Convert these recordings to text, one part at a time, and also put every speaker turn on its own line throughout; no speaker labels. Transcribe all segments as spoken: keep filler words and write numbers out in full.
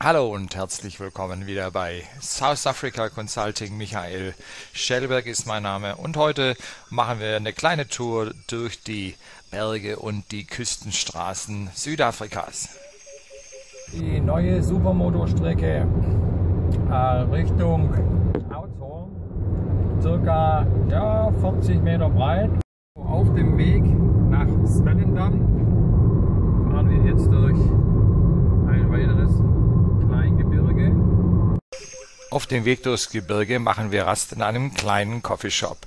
Hallo und herzlich willkommen wieder bei South Africa Consulting. Michael Schellberg ist mein Name und heute machen wir eine kleine Tour durch die Berge und die Küstenstraßen Südafrikas.
Die neue Supermoto-Strecke äh, Richtung Oudtshoorn, circa ja, vierzig Meter breit. Auf dem Weg nach Swellendam fahren wir jetzt durch ein weiteres Kleingebirge.
Auf dem Weg durchs Gebirge machen wir Rast in einem kleinen Coffeeshop.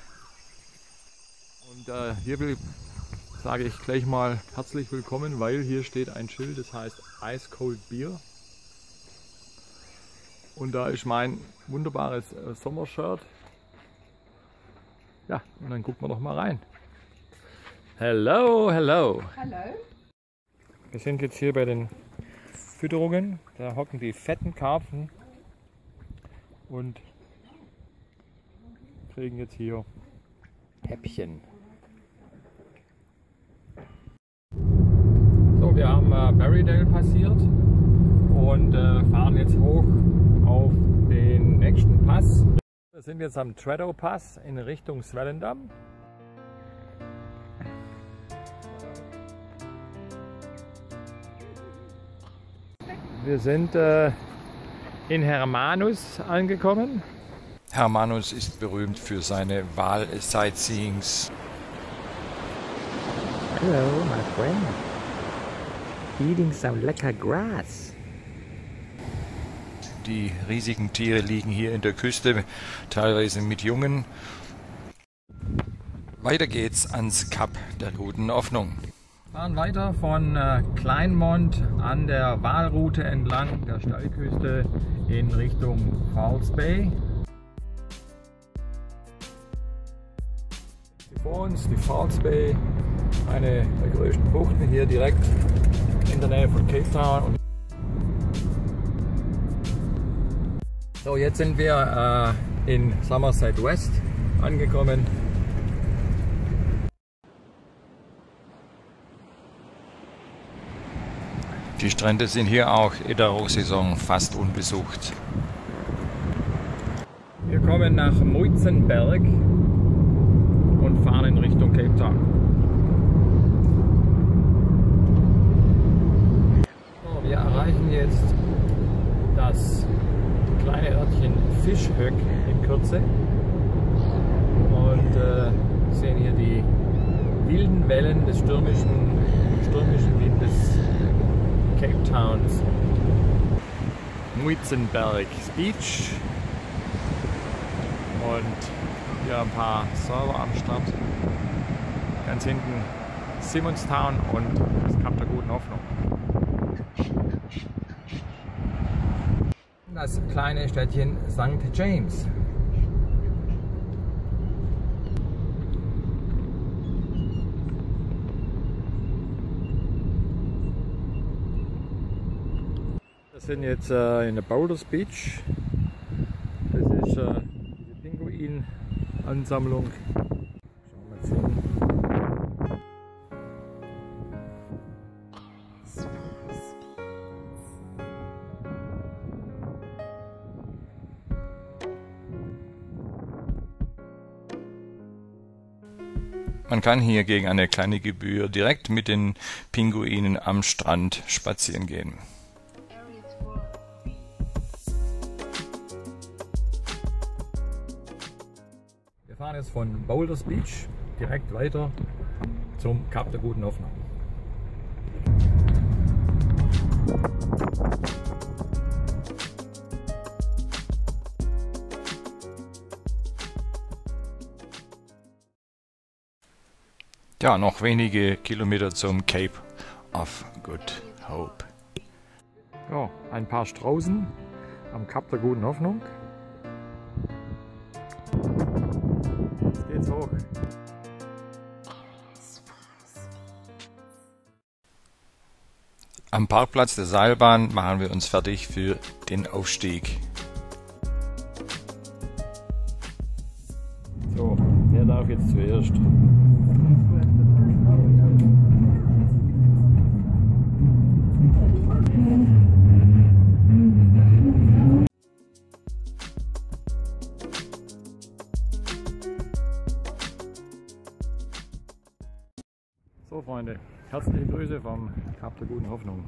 Und äh, hier will, sage ich gleich mal herzlich willkommen, weil hier steht ein Schild, das heißt Ice Cold Beer. Und da ist mein wunderbares äh, Sommershirt. Ja, und dann gucken wir doch mal rein. Hello, hello.
Hallo.
Wir sind jetzt hier bei den Fütterungen. Da hocken die fetten Karpfen und kriegen jetzt hier Häppchen. So, wir haben äh, Berrydale passiert und äh, fahren jetzt hoch auf den nächsten Pass. Wir sind jetzt am Tredo Pass in Richtung Swellendam. Wir sind äh, in Hermanus angekommen.
Hermanus ist berühmt für seine Wal-Sightseeings.
Hello, my friend. Eating some lecker grass.
Die riesigen Tiere liegen hier in der Küste, teilweise mit Jungen. Weiter geht's ans Kap der Guten Hoffnung.
Wir fahren weiter von äh, Kleinmond an der Walroute entlang der Steilküste in Richtung False Bay. Vor uns die False Bay, eine der größten Buchten hier direkt in der Nähe von Cape Town. So, jetzt sind wir äh, in Somerset West angekommen.
Die Strände sind hier auch in der Hochsaison fast unbesucht.
Wir kommen nach Muizenberg und fahren in Richtung Cape Town. So, wir erreichen jetzt das kleine Örtchen Fischhöck in Kürze und äh, sehen hier die wilden Wellen des stürmischen, stürmischen Windes Cape Towns. Muizenberg Beach und hier ein paar Server am Start. Ganz hinten Simonstown und das Kap der Guten Hoffnung. Das kleine Städtchen Sankt James. Wir sind jetzt äh, in der Boulders Beach. Das ist äh, diese Pinguin-Ansammlung. Schauen wir jetzt hin.
Man kann hier gegen eine kleine Gebühr direkt mit den Pinguinen am Strand spazieren gehen.
Wir fahren jetzt von Boulders Beach direkt weiter zum Kap der Guten Hoffnung.
Ja, noch wenige Kilometer zum Cape of Good Hope.
Ja, ein paar Straußen am Kap der Guten Hoffnung. Jetzt geht's hoch.
Am Parkplatz der Seilbahn machen wir uns fertig für den Aufstieg.
So, wer darf jetzt zuerst? So Freunde, herzliche Grüße vom Kap der Guten Hoffnung.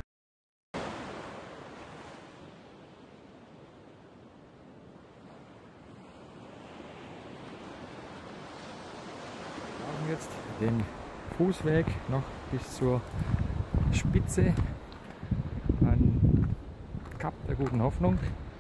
Wir laufen jetzt den Fußweg noch bis zur Spitze an Kap der Guten Hoffnung.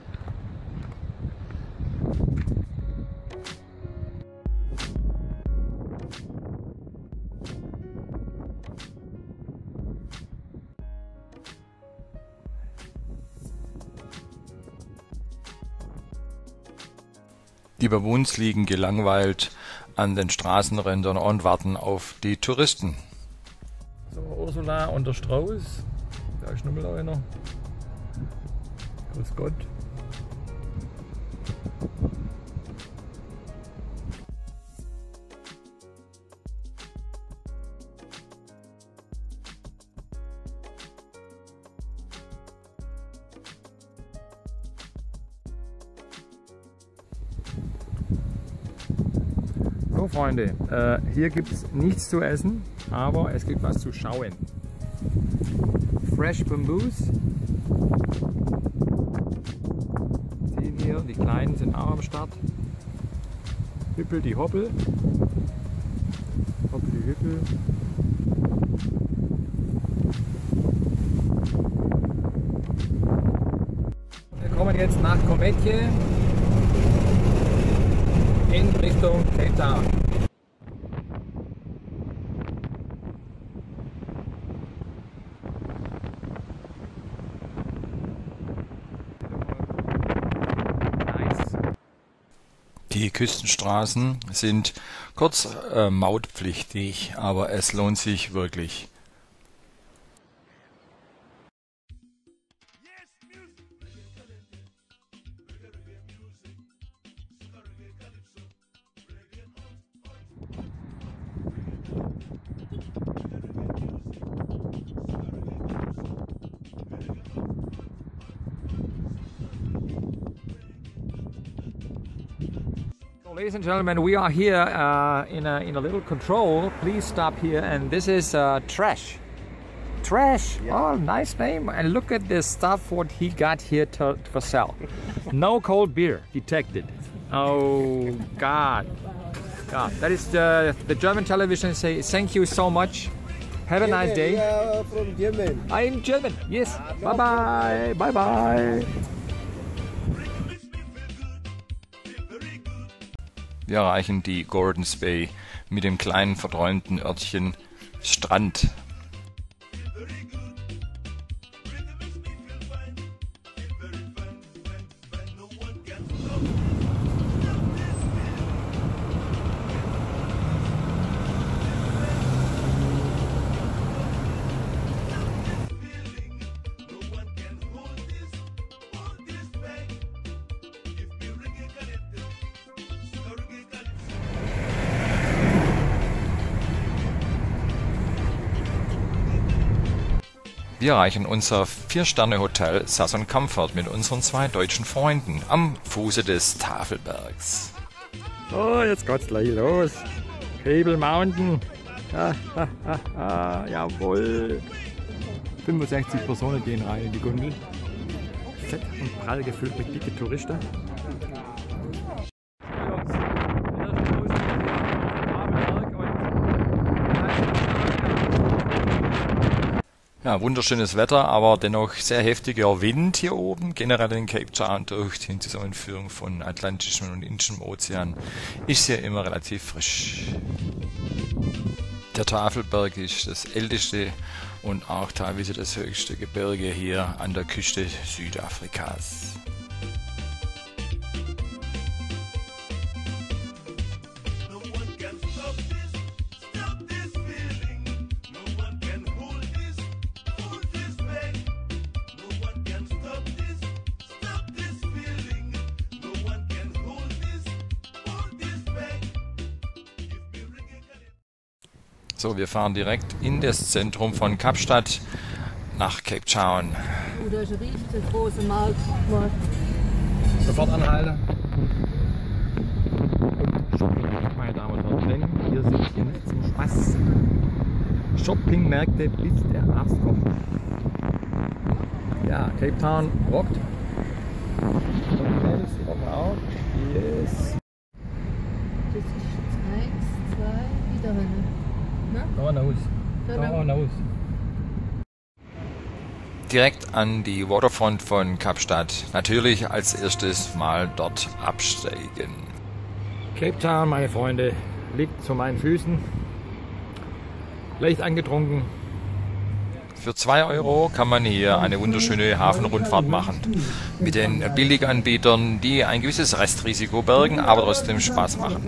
Die Baboons liegen gelangweilt an den Straßenrändern und warten auf die Touristen.
So, Ursula und der Strauß, da ist nochmal einer. Grüß Gott. So Freunde, äh, hier gibt es nichts zu essen, aber es gibt was zu schauen. Fresh Bamboos. Sehen hier, die Kleinen sind auch am Start. Hüppel die Hoppel. Hoppel die Hüppel. Wir kommen jetzt nach Kometje in Richtung Cape Town.
Die Küstenstraßen sind kurz äh, mautpflichtig, aber es lohnt sich wirklich.
Ladies and gentlemen, we are here uh, in, a, in a little control. Please stop here, and this is uh, Trash. Trash, yeah. Oh, nice name. And look at this stuff what he got here to, for sale. No cold beer detected. Oh God, God. That is the, the German television say thank you so much. Have a
German,
nice day.
We are from German.
I'm German, yes. Bye bye, bye bye.
Wir erreichen die Gordons Bay mit dem kleinen verträumten Örtchen Strand. Wir erreichen unser Vier-Sterne-Hotel Southern Comfort mit unseren zwei deutschen Freunden am Fuße des Tafelbergs.
So, jetzt geht's gleich los. Cable Mountain. Ah, ah, ah, ah, jawohl. fünfundsechzig Personen gehen rein in die Gondel. Fett und prall gefüllt mit dicke Touristen.
Ja, wunderschönes Wetter, aber dennoch sehr heftiger Wind hier oben. Generell in Cape Town durch die Zusammenführung von Atlantischem und Indischem Ozean ist hier immer relativ frisch. Der Tafelberg ist das älteste und auch teilweise das höchste Gebirge hier an der Küste Südafrikas. So, wir fahren direkt in das Zentrum von Kapstadt nach Cape Town.
Oh, da ist ein riesengroßer Markt.
Sofort anhalten. Und shoppen, meine Damen und Herren, denn wir sind hier nicht zum Spaß. Shoppingmärkte, bis der Arzt kommt. Ja, Cape Town rockt. Und die Mädels rocken auch. Yes.
Das ist eins, zwei, wieder eine. Ne?
Da raus. Da raus.
Direkt an die Waterfront von Kapstadt. Natürlich als erstes mal dort absteigen.
Cape Town, meine Freunde, liegt zu meinen Füßen. Leicht angetrunken.
Für zwei Euro kann man hier eine wunderschöne Hafenrundfahrt machen. Mit den Billiganbietern, die ein gewisses Restrisiko bergen, aber trotzdem Spaß machen.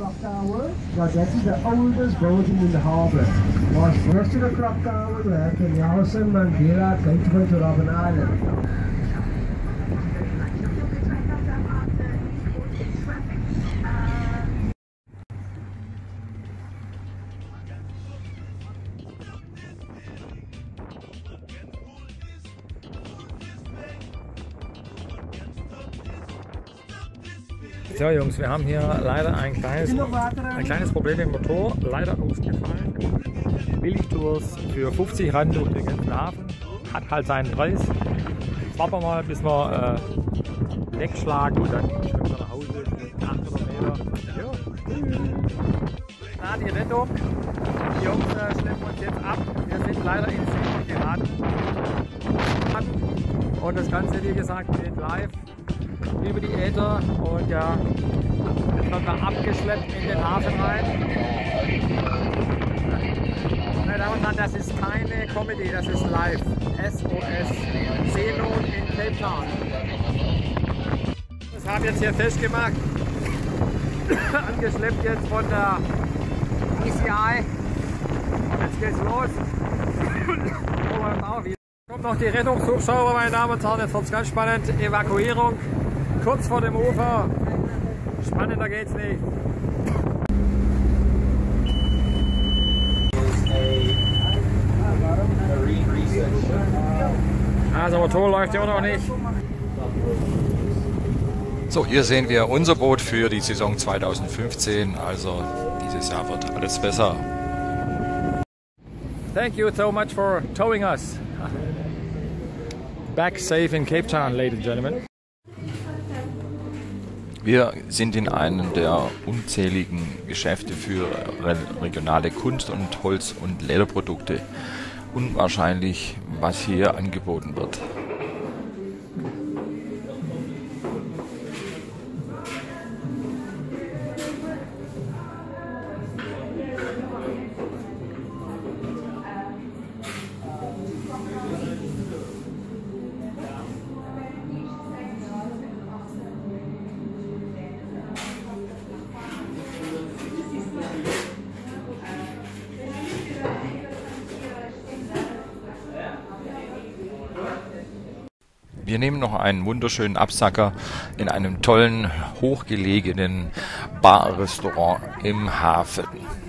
So Jungs, wir haben hier leider ein kleines, ein kleines Problem im Motor, leider ausgefallen. Billigtours für fünfzig Rand durch den ganzen Hafen, hat halt seinen Preis. Jetzt warten wir mal, bis wir äh, wegschlagen und dann schwimmen wir nach Hause, achthundert Meter. Ja. Die Rettung, die Jungs äh, schleppen uns jetzt ab, wir sind leider in Seenot geraten. Und das Ganze, wie gesagt, geht live über die Äther und ja, jetzt wird man abgeschleppt in den Hafen rein. Meine Damen und Herren, das ist keine Comedy, das ist live. S O S, Seenot in Cape Town. Das haben wir jetzt hier festgemacht, angeschleppt jetzt von der E C I. Jetzt geht's los. Kommt noch die Rettungshubschrauber, meine Damen und Herren, jetzt wird's ganz spannend. Evakuierung. Kurz vor dem Ufer. Spannender geht's nicht. Also Motor läuft ja auch noch nicht.
So, hier sehen wir unser Boot für die Saison zweitausendfünfzehn. Also dieses Jahr wird alles besser.
Thank you so much for towing us. Back safe in Cape Town, ladies and gentlemen.
Wir sind in einem der unzähligen Geschäfte für regionale Kunst- und Holz- und Lederprodukte. Unwahrscheinlich, was hier angeboten wird. Wir nehmen noch einen wunderschönen Absacker in einem tollen, hochgelegenen Bar-Restaurant im Hafen.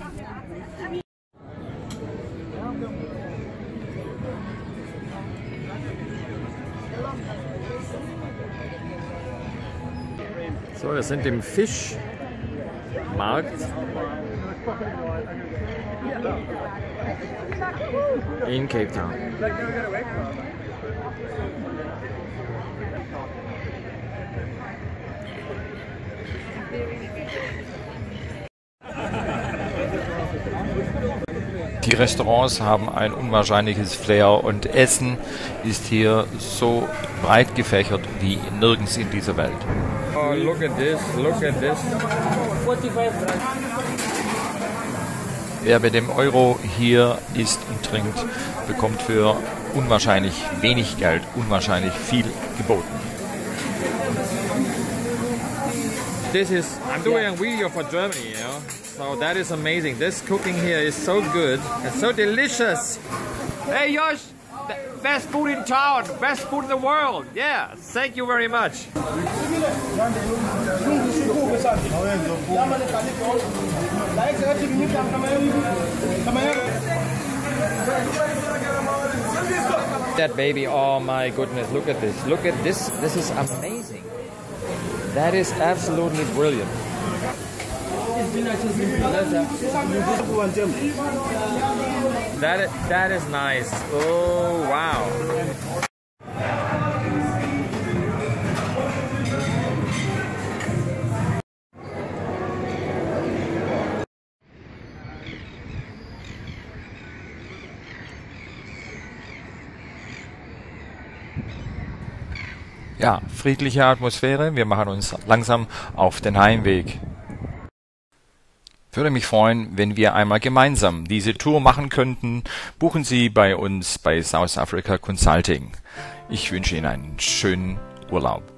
So, wir sind im Fischmarkt. In Cape Town.
Die Restaurants haben ein unwahrscheinliches Flair und Essen ist hier so breit gefächert wie nirgends in dieser Welt.
Oh, look at this, look at this.
Wer mit dem Euro hier isst und trinkt, bekommt für unwahrscheinlich wenig Geld unwahrscheinlich viel geboten.
This is, I'm doing a video for Germany, you know, so that is amazing. This cooking here is so good and so delicious. Hey Josh, best food in town, best food in the world. Yeah, thank you very much. That baby, oh my goodness, look at this, look at this, this is amazing. That is absolutely brilliant. That, that is nice. Oh, wow.
Ja, friedliche Atmosphäre. Wir machen uns langsam auf den Heimweg. Würde mich freuen, wenn wir einmal gemeinsam diese Tour machen könnten. Buchen Sie bei uns bei South Africa Consulting. Ich wünsche Ihnen einen schönen Urlaub.